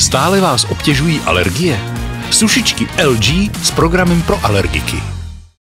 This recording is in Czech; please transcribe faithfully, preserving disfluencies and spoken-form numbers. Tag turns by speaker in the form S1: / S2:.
S1: Stále vás obtěžují alergie? Sušičky L G s programem pro alergiky.